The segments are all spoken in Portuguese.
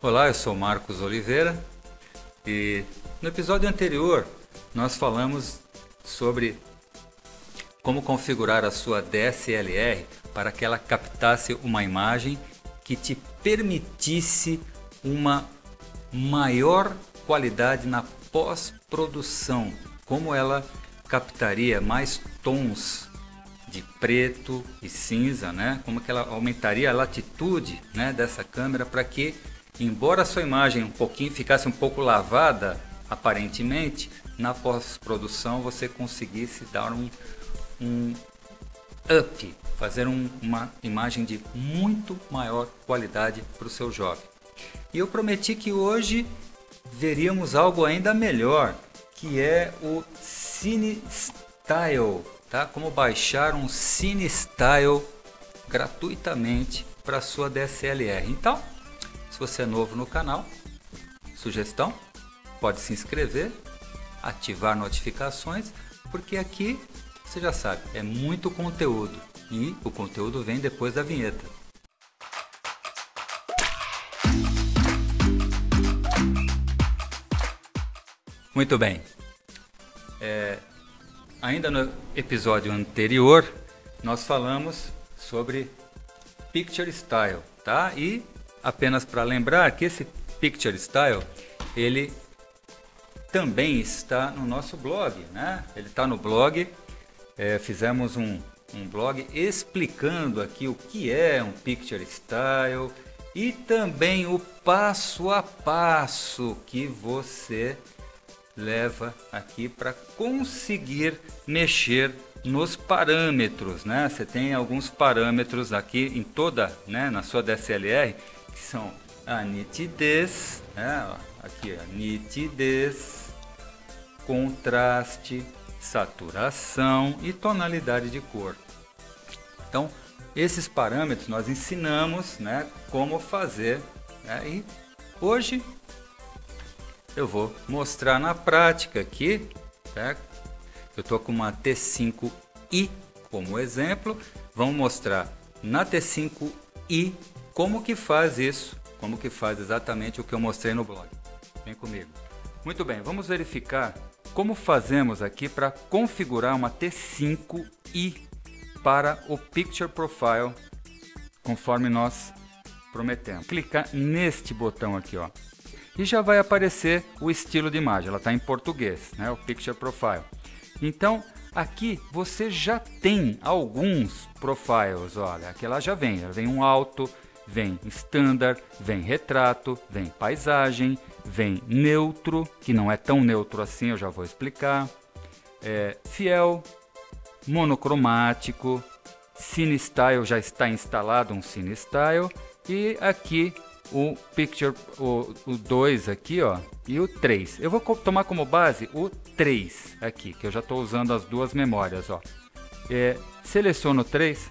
Olá, eu sou Marcos Oliveira e no episódio anterior nós falamos sobre como configurar a sua DSLR para que ela captasse uma imagem que te permitisse uma maior qualidade na pós-produção, como ela captaria mais tons de preto e cinza, né? Como que ela aumentaria a latitude, né, dessa câmera para que, embora a sua imagem ficasse um pouco lavada aparentemente, na pós-produção você conseguisse dar um up, fazer uma imagem de muito maior qualidade para o seu job. E eu prometi que hoje veríamos algo ainda melhor, que é o CineStyle, tá? Como baixar um CineStyle gratuitamente para sua DSLR. Então, se você é novo no canal, sugestão, pode se inscrever, ativar notificações, porque aqui você já sabe, é muito conteúdo e o conteúdo vem depois da vinheta. Muito bem, ainda no episódio anterior nós falamos sobre Picture Style, tá? E apenas para lembrar que esse Picture Style, ele também está no nosso blog, né? Ele está no blog, fizemos um blog explicando aqui o que é um Picture Style e também o passo a passo que você leva aqui para conseguir mexer nos parâmetros, né? Você tem alguns parâmetros aqui em toda, né, na sua DSLR, que são a nitidez, né? Aqui a nitidez, contraste, saturação e tonalidade de cor. Então, esses parâmetros nós ensinamos, né, como fazer, né? E hoje eu vou mostrar na prática aqui, certo? Eu estou com uma T5i como exemplo. Vamos mostrar na T5i como que faz isso, como que faz exatamente o que eu mostrei no blog. Vem comigo. Muito bem, vamos verificar como fazemos aqui para configurar uma T5i para o Picture Profile, conforme nós prometemos. Clicar neste botão aqui, ó. E já vai aparecer o estilo de imagem, ela está em português, né? O Picture Profile. Então, aqui você já tem alguns profiles, olha, aqui ela já vem um alto, vem standard, vem retrato, vem paisagem, vem neutro, que não é tão neutro assim, eu já vou explicar, fiel, monocromático, CineStyle, já está instalado um CineStyle, e aqui o Picture, o 2 aqui, ó, e o 3. Eu vou tomar como base o 3 aqui, que eu já estou usando as duas memórias, ó. Seleciono o 3,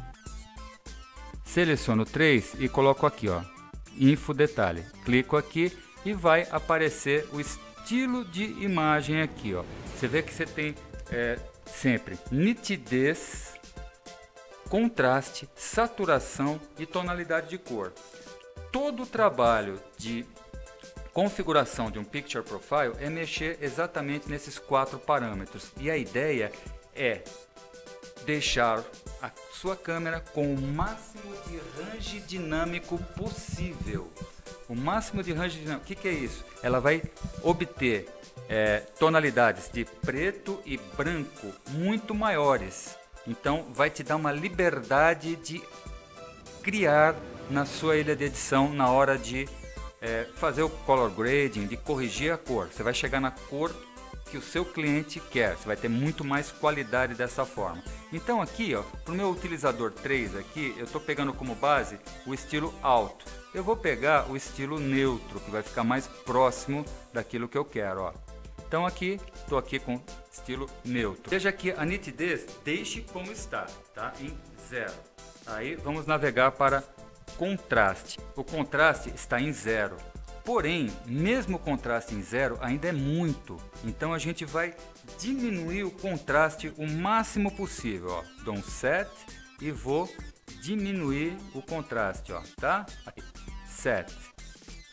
e coloco aqui, ó, Info Detalhe. Clico aqui e vai aparecer o estilo de imagem aqui, ó. Você vê que você tem sempre nitidez, contraste, saturação e tonalidade de cor. Todo o trabalho de configuração de um Picture Profile é mexer exatamente nesses 4 parâmetros. E a ideia é deixar a sua câmera com o máximo de range dinâmico possível. O máximo de range dinâmico, o que é isso? Ela vai obter tonalidades de preto e branco muito maiores. Então vai te dar uma liberdade de criar na sua ilha de edição na hora de fazer o color grading, de corrigir a cor. Você vai chegar na cor que o seu cliente quer, você vai ter muito mais qualidade dessa forma. Então aqui, ó, para o meu utilizador 3 aqui, eu estou pegando como base o estilo alto. Eu vou pegar o estilo neutro, que vai ficar mais próximo daquilo que eu quero, ó. Então aqui, estou aqui com estilo neutro. Veja que a nitidez, deixe como está, tá? Em 0. Aí vamos navegar para contraste. O contraste está em 0. Porém, mesmo o contraste em 0 ainda é muito. Então a gente vai diminuir o contraste o máximo possível, ó. Dou um set e vou diminuir o contraste, ó, tá? Aqui. Set.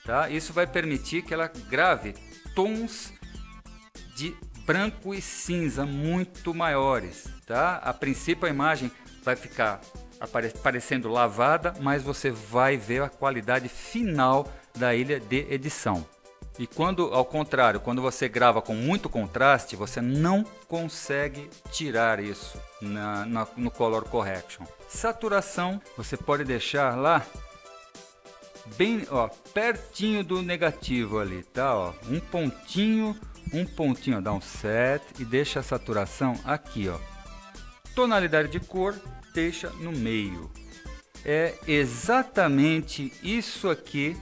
tá? Isso vai permitir que ela grave tons de branco e cinza muito maiores, tá? A princípio a imagem vai ficar parecendo lavada, mas você vai ver a qualidade final da ilha de edição. E quando, ao contrário, quando você grava com muito contraste, você não consegue tirar isso no Color Correction. Saturação, você pode deixar lá bem, ó, pertinho do negativo ali, tá? Ó, um pontinho, dá um set e deixa a saturação aqui, ó. Tonalidade de cor, deixa no meio. É exatamente isso aqui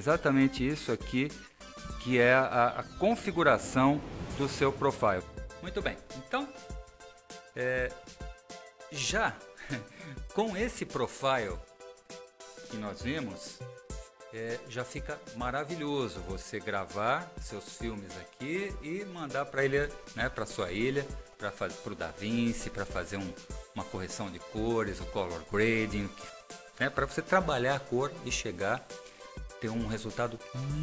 que é a configuração do seu profile. Muito bem, então já com esse profile que nós vimos, já fica maravilhoso você gravar seus filmes aqui e mandar para ele, né, para sua ilha, para o DaVinci, para fazer uma correção de cores, o color grading, né, para você trabalhar a cor e chegar ter um resultado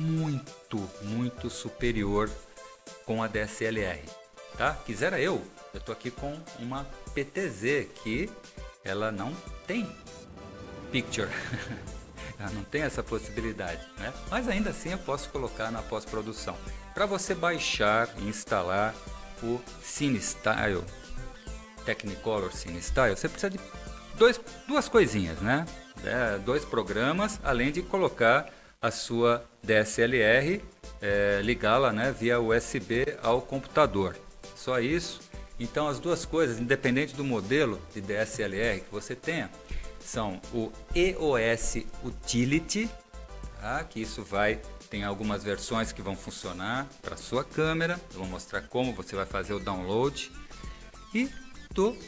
muito superior com a DSLR, tá? Quisera eu tô aqui com uma PTZ que ela não tem picture, ela não tem essa possibilidade, né? Mas ainda assim eu posso colocar na pós-produção. Para você baixar e instalar o CineStyle, Technicolor CineStyle, você precisa de duas coisinhas, né? Dois programas, além de colocar a sua DSLR, ligá-la, né, via USB ao computador. Só isso. Então as duas coisas, independente do modelo de DSLR que você tenha, são o EOS Utility, tá? Que isso tem algumas versões que vão funcionar para sua câmera. Eu vou mostrar como você vai fazer o download. E do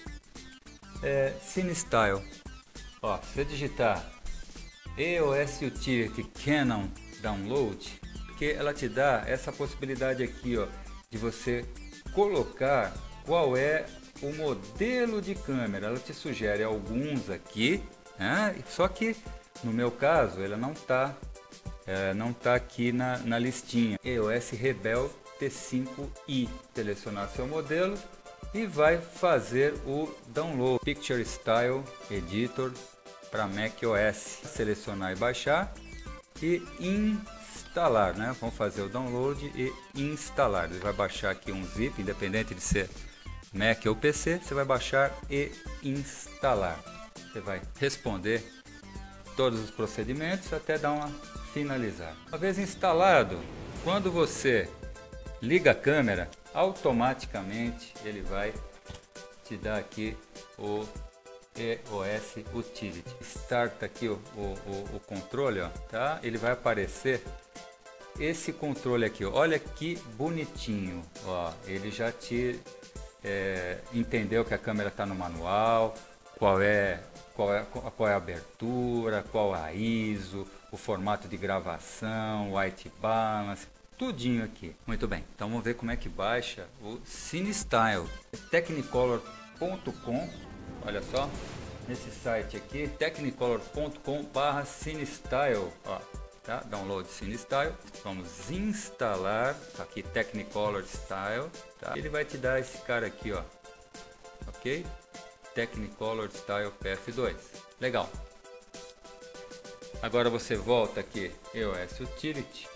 CineStyle. Ó, se você digitar EOS Utility Canon Download, porque ela te dá essa possibilidade aqui, ó, de você colocar qual é o modelo de câmera. Ela te sugere alguns aqui, né? Só que no meu caso ela não tá aqui na listinha. EOS Rebel T5i. Selecionar seu modelo e vai fazer o download. Picture Style Editor para macOS. Selecionar e baixar e instalar, né? Vamos fazer o download e instalar. Ele vai baixar aqui um zip, independente de ser Mac ou PC, você vai baixar e instalar. Você vai responder todos os procedimentos até dar uma finalizar. Uma vez instalado, quando você liga a câmera, automaticamente ele vai te dar aqui o EOS Utility. Start aqui o controle, ó, tá? Ele vai aparecer esse controle aqui, ó. Olha que bonitinho, ó. Ele já te entendeu que a câmera está no manual, qual é a abertura, qual a ISO, o formato de gravação, white balance, tudinho aqui. Muito bem, então vamos ver como é que baixa o CineStyle. Technicolor.com, olha só, nesse site aqui, technicolor.com/CineStyle, ó, tá? Download CineStyle, vamos instalar, tá aqui Technicolor Style, tá? Ele vai te dar esse cara aqui, ó, ok? Technicolor Style PF2, legal. Agora você volta aqui, EOS Utility,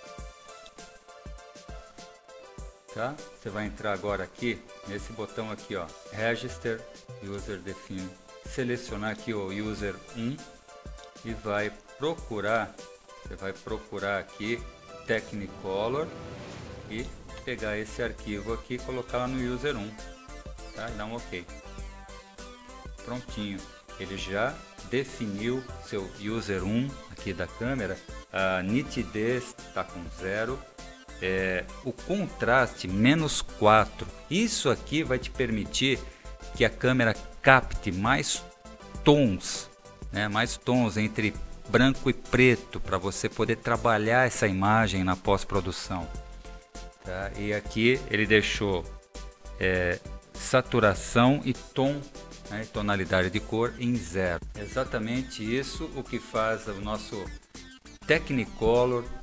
tá? Você vai entrar agora aqui nesse botão aqui, ó, Register User Define, selecionar aqui o User 1 e vai procurar, você vai procurar aqui Technicolor e pegar esse arquivo aqui e colocar lá no User 1, tá? E dá um OK. Prontinho, ele já definiu seu User 1 aqui da câmera, a nitidez está com 0, o contraste -4. Isso aqui vai te permitir que a câmera capte mais tons, né? Mais tons entre branco e preto, para você poder trabalhar essa imagem na pós-produção, tá? E aqui ele deixou saturação e tom, né, tonalidade de cor em 0. Exatamente isso o que faz o nosso Technicolor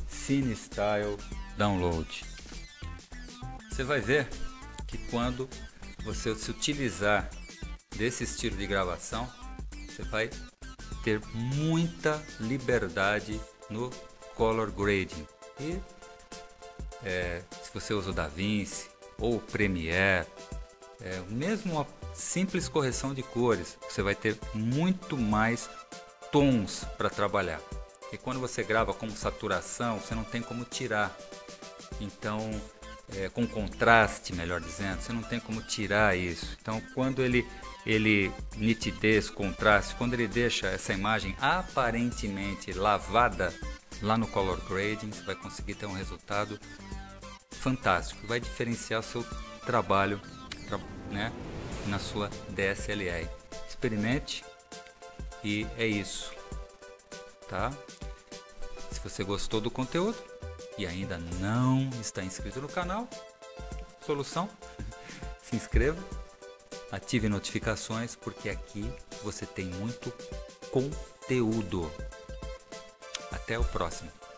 CineStyle Download. Você vai ver que quando você se utilizar desse estilo de gravação, você vai ter muita liberdade no color grading. E se você usa o DaVinci ou o Premiere, mesmo uma simples correção de cores, você vai ter muito mais tons para trabalhar. E quando você grava com saturação, você não tem como tirar. Então, com contraste, melhor dizendo, você não tem como tirar isso. Então, quando ele nitidez, contraste, quando ele deixa essa imagem aparentemente lavada lá no color grading, você vai conseguir ter um resultado fantástico. Vai diferenciar o seu trabalho, né, na sua DSLR. Experimente e é isso, tá? Se você gostou do conteúdo e ainda não está inscrito no canal, solução, se inscreva, ative notificações, porque aqui você tem muito conteúdo. Até o próximo.